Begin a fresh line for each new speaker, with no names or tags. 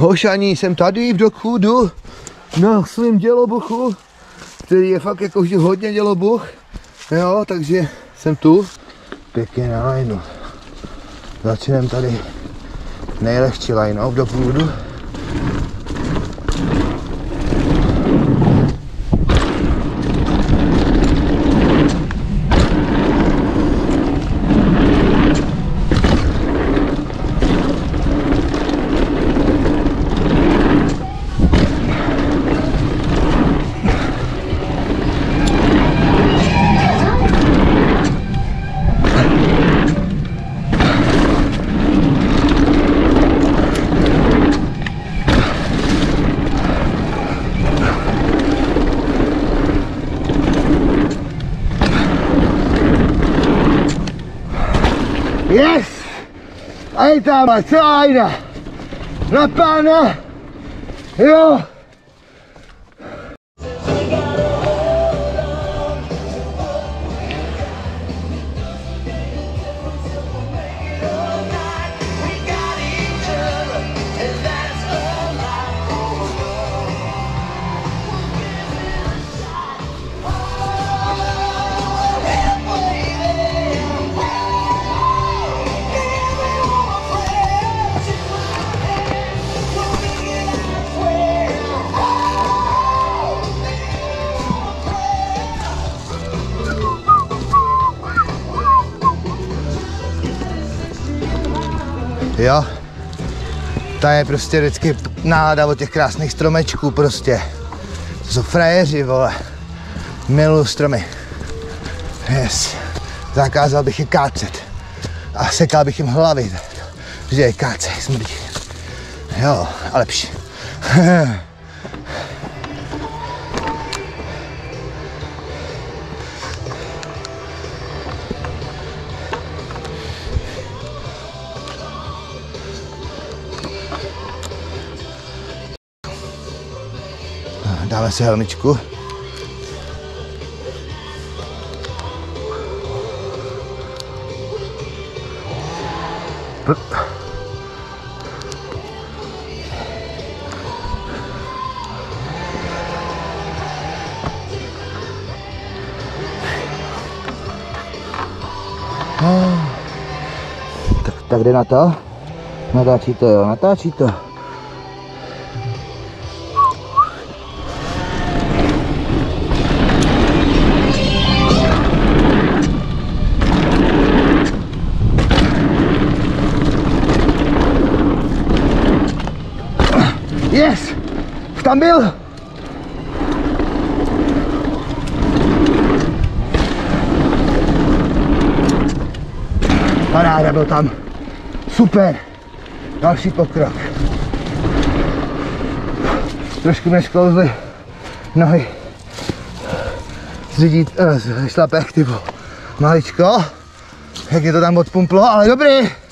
Hošani, jsem tady v doku, jdu na svým dělobuchu, který je fakt jakože hodně dělobuch, jo, takže jsem tu, pěkně na lineu. Začneme tady nejlehčí lineou v doku jdu. Yes! A je tam celá jina. Na pána. Jo. Jo, ta je prostě vždycky nálada od těch krásných stromečků prostě. To jsou frajeři, vole. Miluju stromy. Yes. Zakázal bych je kácet. A sekal bych jim hlavy. Že je kácej, smrdí. Jo, a lepší. Dáme si helmičku. Tak jde na to. Natáčí to, jo, natáčí to. Yes! Tam byl! Paráda, byl tam. Super! Další pokrok. Trošku mě sklouzly nohy z šlapek, typu. Maličko. Jak je to tam odpumplo, ale dobrý!